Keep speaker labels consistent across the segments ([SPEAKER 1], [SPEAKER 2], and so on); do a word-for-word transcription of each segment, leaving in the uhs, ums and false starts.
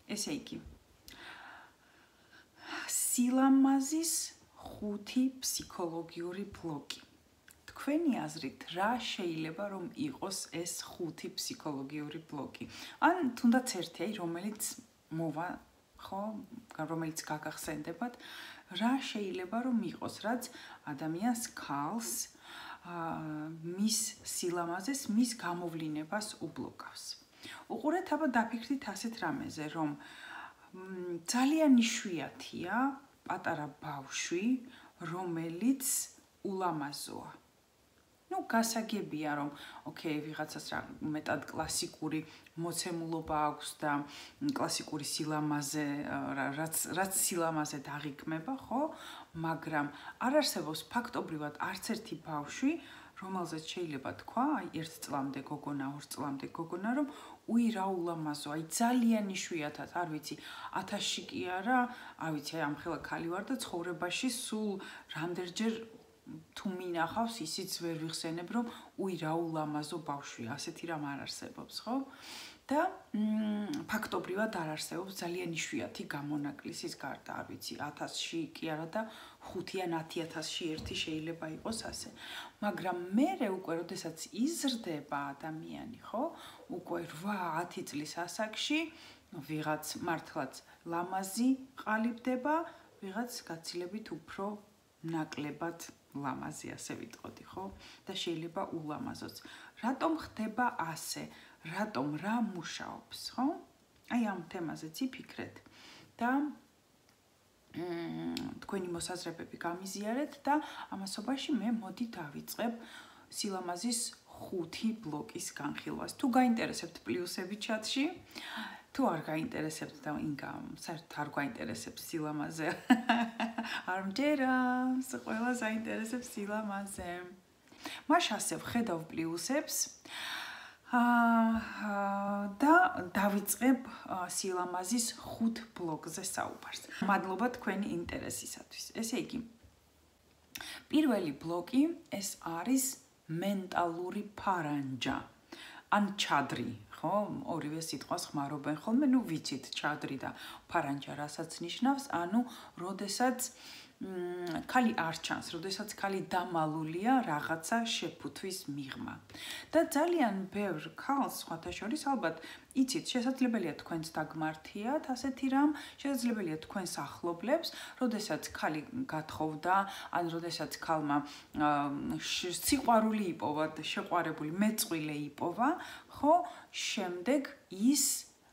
[SPEAKER 1] ესე იგი სილამაზის ხუთი ფსიქოლოგიური ბლოკი. თქვენი აზრით, რა შეიძლება რომ იყოს ეს ხუთი ფსიქოლოგიური ბლოკი? ან თუნდაც ერთი, აი რომელიც მოვა, ხო, რომელიც გაგახსენდებათ, რა შეიძლება რომ იყოს, რაც ადამიანს ქალს მის სილამაზეს, მის გამოვლინებას უბლოკავს. უყურეთ, აბა დაფიქრდით ასეთ რამეზე, რომ ძალიან იშვიათია პატარა ბავშვი, რომელიც ულამაზოა. Ну, გასაგებია რომ, ოკეი, ვიღაცას რა მეტად კლასიკური მოცემულობა აქვს და კლასიკური სილამაზე, რაც რაც სილამაზე დაღიქმება, ხო? მაგრამ არ არსებობს ფაქტობრივად არც ერთი ბავშვი, რომელზეც შეიძლება თქვა, აი ერთ წლამდე გოგონა, ორ წლამდე გოგონა, რომ უი რა ულამაზო, აი ძალიან იშვიათად, არ ვიცი, ათასში კი არა, არ ვიცი, აი ამხელა ქალი ვარ და ცხოვრებაში სულ რამდენჯერ თუ მინახავს, ისიც ვერ ვიხსენებ, რომ უი რა ულამაზო ბავშვი, ასეთი რამ არ არსებობს, ხო? და ფაქტობრივად არ არსებობს ძალიან იშვიათი გამონაკლისის გარდა, არ ვიცი, ათასში კი არა და ხუთი ან ათი ათასში ერთი შეიძლება იყოს ასე. მაგრამ მერე უკვე როდესაც იზრდება ადამიანი, ხო? უკვე რვა ათი წლის ასაკში ვიღაც მართლაც ლამაზი ყალიბდება, ვიღაც გაცილებით უფრო ნაკლებად ლამაზი, ასე ვიტყოდი, ხო? და შეიძლება ულამაზოც. რატომ ხდება ასე? რატომ რა მუშაობს, ხო? აი ამ თემაზეც იფიქრეთ და თქვენი მოსაზრებები გამიზიარეთ და ამასობაში მე მოდი დავიწყებ სილამაზის ხუთი ბლოკის განხილვას. თუ გაინტერესებთ პლუსები ჩატში, თუ არ გაინტერესებთ და ინგამ, საერთოდ არ გაინტერესებს სილამაზე. არ მჯერავს, ყველა საინტერესებს სილამაზე. მაშ ასე ვხედავ პლუსებს. და დავიწყებ სილამაზის ხუთ ბლოკზე საუბარს. მადლობა თქვენი ინტერესისათვის. ესე იგი, პირველი ბლოკი ეს არის მენტალური ფარანჯა. ან ჩადრი, ხო? ორივე სიტყვას ხმარობენ ხოლმე, ნუ ვიცით, ჩადრი და ფარანჯა რასაც ნიშნავს, ანუ როდესაც ქალი არ ჩანს, როდესაც ქალი დამალულია რაღაცა შეფუთვის მიღმა. და ძალიან ბევრ ქალს, სხვათა შორის, ალბათ, იცით, შესაძლებელია თქვენს დაგმართიათ ასეთი რამ, შესაძლებელია თქვენს ახლობლებს, როდესაც ქალი გათხოვდა, ან როდესაც ქალმა სიყვარული იპოვა, შეყვარებული მეწყვილე იპოვა, ხო? შემდეგ ის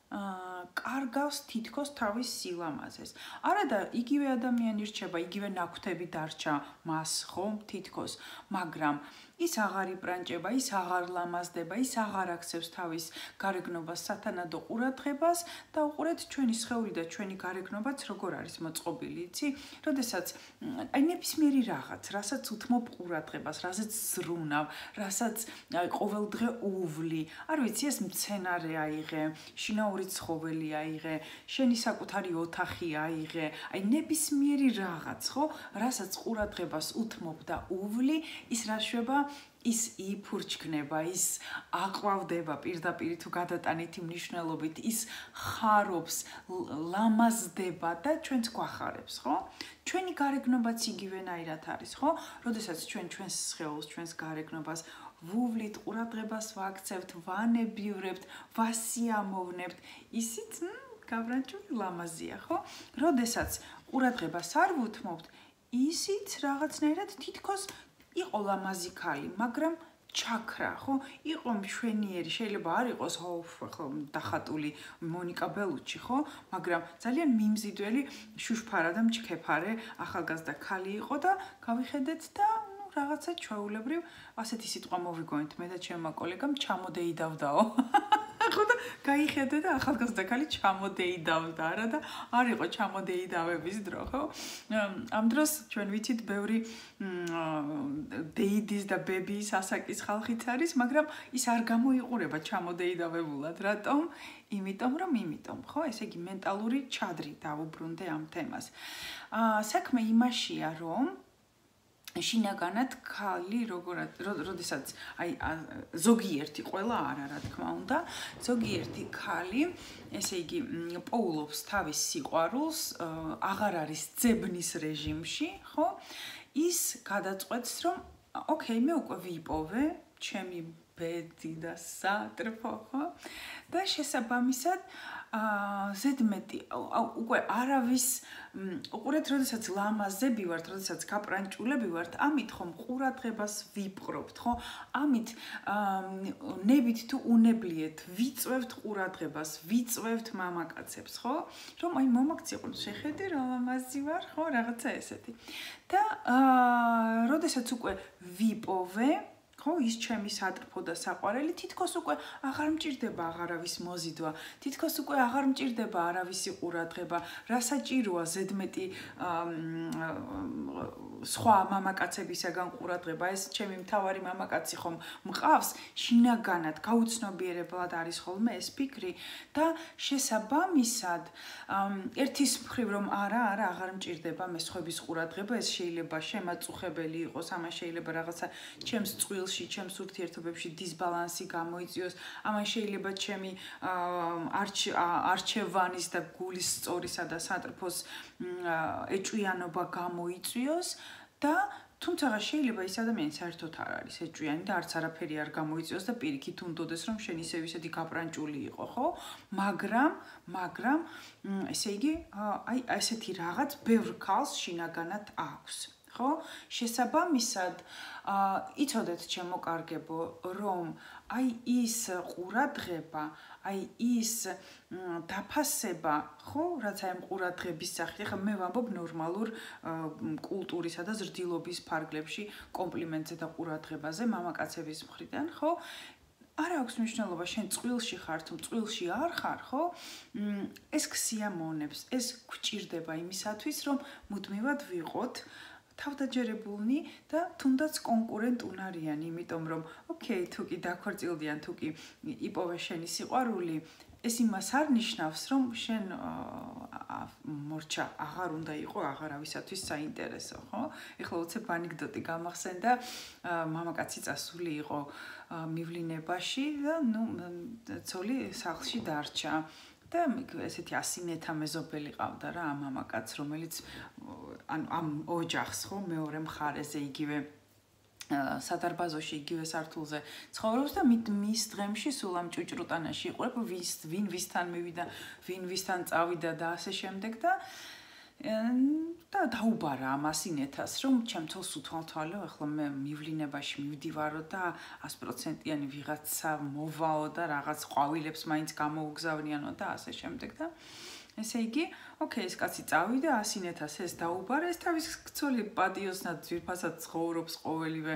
[SPEAKER 1] კარგავს თითქოს თავის სილამაზეს. არა და იგივე ადამიანი რჩება, იგივე ნაქვთები დარჩა მას, ხო, თითქოს, მაგრამ ის აღარ იპრანჭება, ის აღარ ლამაზდება, ის აღარ აქცევს თავის გარეგნობას სათანადო ყურადღებას და უყურეთ ჩვენი სხეული და ჩვენი გარეგნობაც როგორ არის მოწყობილი, იცი? როდესაც აი ნებისმიერი რაღაც, რასაც უთმობ ყურადღებას, რასაც ზრუნავ, რასაც ყოველდღე უვლი, არ ვიცი, ეს მცენარე აიღე, შინაური ცხოველი აიღე, შენი საკუთარი ოთახი აიღე, აი ნებისმიერი რაღაც, ხო? რასაც ყურადღებას უთმობ და უვლი, ის რა შვება ის იფურჩქნება, ის აყვავდება პირდაპირ თუ გადატანითი მნიშვნელობით, ის ხარობს, ლამაზდება და ჩვენს გვახარებს, ხო? ჩვენი გარეგნობაც იგივენაირად არის, ხო? როდესაც ჩვენ ჩვენს სხეულს, ჩვენს გარეგნობას ვუვლით, ყურადღებას ვაქცევთ, ვანებივრებთ, ვასიამოვნებთ, ისიც გაბრანჭული ლამაზია, ხო? როდესაც ყურადღებას არ ვუთმობთ, ისიც რაღაცნაირად თითქოს იყო ლამაზი ქალი, მაგრამ ჩაქრა, ხო? იყო მშვენიერი, შეიძლება არ იყოს, ხო, დახატული მონიკა ბელუჩი, ხო? მაგრამ ძალიან მიმზიდველი, შუშფარა და მჩქეფარე ახალგაზრდა ქალი იყო და გავიხედეთ და რაღაცა ჩვეულებრივ ასეთი სიტყვა მოვიგონით მე და ჩემმა კოლეგამ ჩამოდეიდავდაო. ხო და გაიხედე და ახალგაზრდა ქალი ჩამოდეიდავდა, არა და არ იყო ჩამოდეიდავების დრო, ხო? ამ დროს ჩვენ ვიცით ბევრი დეიდის და ბებიის ასაკის ხალხიც არის, მაგრამ ის არ გამოიყურება ჩამოდეიდავებულად. რატომ? იმიტომ რომ იმიტომ, ხო? ესე იგი მენტალური ჩადრი დავუბრუნდე ამ თემას. აა საქმე იმაშია, რომ შინაგანად ქალი როგორ როდესაც აი ზოგიერთი ყველა არა რა თქმა უნდა ზოგიერთი ქალი ესე იგი პოულობს თავის სიყვარულს აღარ არის ძებნის რეჟიმში ხო ის გადაწყვეტს რომ ოკეი მე უკვე ვიპოვე ჩემი ბედი და სატრფო ხო და შესაბამისად აა ზედმეტი უკვე არავის უყურეთ როდესაც ლამაზები ვართ როდესაც გაპრანჭულები ვართ ამით ხომ ყურადღებას ვიპყრობთ ხო ამით ნებით თუ უნებლიეთ ვიწვევთ ყურადღებას ვიწვევთ მამაკაცებს ხო რომ აი მომაქციო შეხედე რა ლამაზი ვარ ხო რაღაცა ესეთი და აა როდესაც უკვე ვიპოვე ხო ის ჩემი სატრფო და საყვარელი თითქოს უკვე აღარ მჭირდება აღარავის მოზიდვა თითქოს უკვე აღარ მჭირდება არავისი ყურადღება რა საჭიროა ზედმეტი სხვა მამაკაცებისაგან ყურადღება ეს ჩემი მთავარი მამაკაცი ხომ მყავს შინაგანად გაუცნობიერებლად არის ხოლმე ეს ფიქრი და შესაბამისად ერთის მხრივ რომ არა არა აღარ მჭირდება მე სხვების ყურადღება ეს შეიძლება შემაწუხებელი იყოს ამან შეიძლება რაღაცა ჩემს წყვილში ჩემს ურთიერთობებში დისბალანსი გამოიწვიოს ამან შეიძლება ჩემი არჩევანის და გულის სწორისა და სატრფოს ეჭვიანობა გამოიწვიოს და თუმცა შეიძლება ის ადამიანი საერთოდ არ არის ეჭვიანი და არც არაფერი არ გამოიწვიოს და პირიქით უნდოდეს რომ შენ ისევ ისეთი გაპრანჭული იყო ხო მაგრამ მაგრამ ესე იგი აი ესეთი რაღაც ბევრ ქალს შინაგანად აქვს ხო შესაბამისად იცოდეთ ჩემო კარგებო რომ აი ის ყურადღება აი ის დაფასება ხო რაც აი ყურადღების სახით ხა მე ვამბობ ნორმალურ კულტურისა და ზრდილობის ფარგლებში კომპლიმენტზე და ყურადღებაზე მამაკაცების მხრიდან ხო არ აქვს მნიშვნელობა შენ წყვილში ხარ თუ წყვილში არ ხარ ხო ეს ქსიამოვნებს ეს გვჭირდება იმისათვის რომ მუდმივად ვიყოთ თავდაჯერებულნი და თუნდაც კონკურენტუნარიანი, იმიტომ რომ ოკეი, თუ კი დაქორწილდიან, თუ კი იპოვე შენი სიყვარული, ეს იმას არ ნიშნავს, რომ შენ მორჩა აღარ უნდა იყო აღარავისათვის საინტერესო, ხო? ეხლა უცებ ანეკდოტი გამახსენდა, მამაკაცი წასული იყო მივლინებაში და ნუ ცოლი სახლში დარჩა. და ესეთი ასინეთა მეზობელი ყავდა რა ამ მამაკაც რომელიც ან ამ ოჯახს ხო მეორე მხარეზე იგივე სადარბაზოში იგივე სართულზე ცხოვრობს და მის დღემში სულ ამ ჭუჭრუტანაში იყურებ ვის ვინ ვისთან მივიდა ვინ ვისთან წავიდა და ასე შემდეგ და და დაუბარა ამ ასინეთას რომ ჩემთელს უთვალთვალო ახლა მე მივლინებაში მივდივარო და sto პროცენტიანი ვიღაცა მოვაო და რაღაც ყვავილებს მაინც გამოუგზავნიანო და ასე შემდეგ და ესე იგი ოკეი ეს კაცი წავიდა ასინეთას ეს დაუბარა ეს თავის ქცოლი პატიოსნად ძვირფასად ცხოვრობს ყოველივე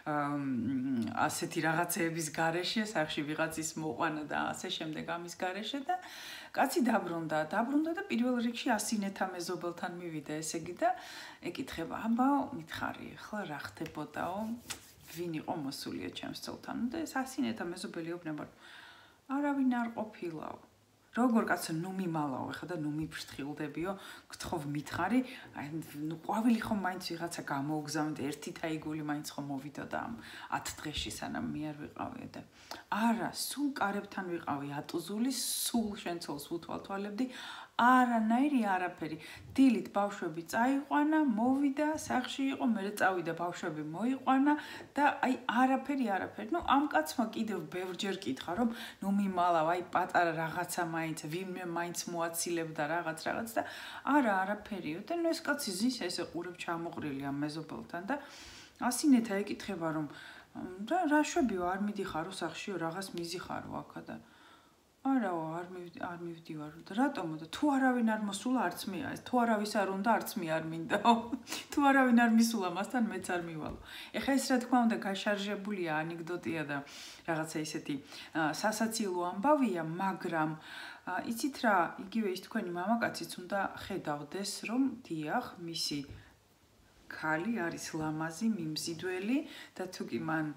[SPEAKER 1] ასეთი რაღაცეების გარეშე სახში ვიღაცის მოყვანა და ასე შემდეგ ამის გარეშე და კაცი დაბრუნდა, დაბრუნდა და პირველ რიგში ასინეთა მეზობელთან მივიდა, ესე იგი და ეკითხება, აბა, მითხარი, ახლა რა ხდებოდაო? ვინ იყო მოსულია ჩემს ცოლთან? და ეს ასინეთა მეზობელი უბნება, არავინ არ ყოფილაო. როგორ კაცო ნუ მიმალაო, ახლა და ნუ მიფრთხილდებიო, გთხოვ მითხარი, აი ნუ ყვავილი ხომ მაინც ვიღაცა გამოუგზავნდა, ერთი თაიგული მაინც ხომ მოვიდოდა ამ ათ დღეში სანამ მე არ ვიყავი და არა, სულ კარებთან ვიყავი ატუზული, სულ შენ ცოლს ვუთვალთვალებდი, არანაირი არაფერი. დილით ბავშვები წაიყვანა, მოვიდა, სახში იყო, მერე წავიდა ბავშვები მოიყვანა და აი არაფერი, არაფერი. ნუ ამ კაცმა კიდევ ბევრჯერ კითხა, რომ ნუ მიმალავ, აი პატარა რაღაცა მაინც, ვინმე მაინც მოაცილებდა რაღაც რაღაც და არა, არაფერიო. და ნუ ეს კაცი ზის ესე ყურებ ჩამოყრილი ამ მეზობელთან და ასინეთა ეკითხება, რომ რა რა შვებიო არ მიდიხარო სახშიო რაღაც მიზიხარო აქა და არაო არ მივდი არ მივდივარ და რატომო და თუ არავინ არ მოსულა არც მე არის თუ არავის არ უნდა არც მე არ მინდაო თუ არავინ არ მისულა მასთან მეც არ მივალო ეხლა ეს რა თქმა უნდა გაშარჟებულია ანეკდოტია და რაღაცა ისეთი სასაცილო ამბავია მაგრამ იცით რა იგივე ის თქვენი მამაკაციც უნდა ხედავდეს რომ დიახ მისი ქალი არის ლამაზი მიმზიდველი და თუ კი მან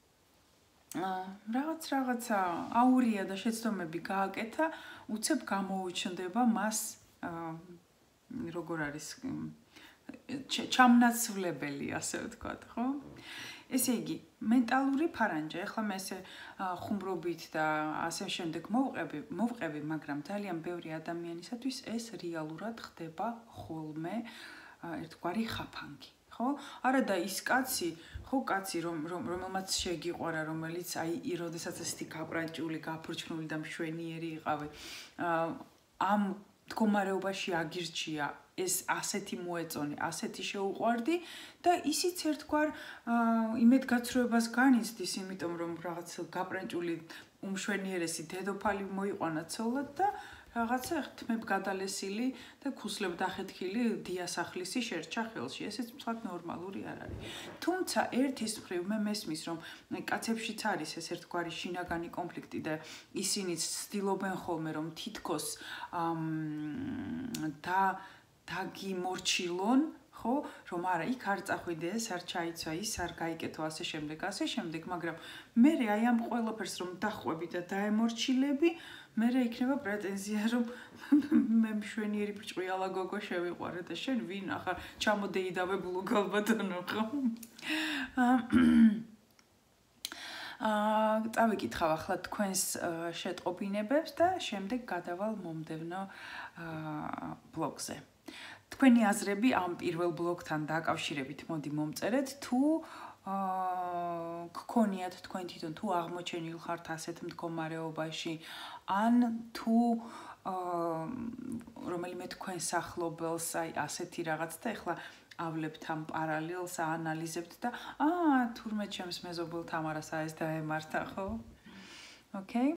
[SPEAKER 1] რაღაც რაღაცა აურია და შეცდომები გააკეთა, უცებ გამოუჩნდება მას როგორ არის ჩამნაცვლებელი, ასე ვთქვათ, ხო? ესე იგი, მენტალური ფარანჯა, ეხლა მე ესე ხუმრობით და ასე შემდეგ მოვყევი, მოვყევი, მაგრამ ძალიან ბევრი ადამიანისათვის ეს რეალურად ხდება ხოლმე ერთგვარი ხაფანგი, ხო? არა და ის კაცი, ხო, კაცი, რომ რომელმაც შეგიყვარა, რომელიც აი, როდესაც ესეთი გაბრანჭული, გაფორჩნული და მშვენიერი იყავი, ამ მდგომარეობაში აგირჩია ეს ასეთი მოეწონი, ასეთი შეუყვარდი და ისიც ერთგვარ იმედგაცრუებას განიცდის, იმიტომ რომ რაღაც გაბრანჭული უმშვენიერესი დედოფალი მოიყვანა ცოლად და რაღაცა ხთმებ გადალესილი და ქუსლებ დახეთქილი დიასახლისი შერჩა ხელში. ესეც მსგავ ნორმალური არ არის. თუმცა ერთის მხრივ მე მესმის რომ კაცებშიც არის ეს ერთგვარი შინაგანი კონფლიქტი და ისინიც ცდილობენ ხოლმე რომ თითქოს და დაგიმორჩილონ, ხო, რომ არა, იქ არ წახვიდეს, არ ჩაიცვა ის, არ გაიკეთო ასე შემდეგ, ასე შემდეგ, მაგრამ მე აი ამ ყველაფერს რომ დახვები და დაემორჩილები, მე იქნება პრეტენზია რომ მე მშვენიერი ბრჭყვიალა გოგო შევიყვარე და შენ ვინ ახლა ჩამოდეიდავე ბლუგალბატონო, ხო? აა, წავიკითხავ ახლა თქვენს შეტყობინებებს და შემდეგ გადავალ მომდევნო ბლოგზე. თქვენი აზრები ამ პირველ ბლოგთან დაკავშირებით მოდი მომწერეთ, თუ გქონიათ თქვენ თვითონ თუ აღმოჩენილ ხართ ასეთ მდგომარეობაში, ან თუ რომელიმე თქვენ სახლობელს აი ასეთი რაღაც და ეხლა ავლებთ ამ პარალელს, აანალიზებთ და აა თურმე ჩემს მეზობელ თამარას ეს დაემართა, ხო? Okay?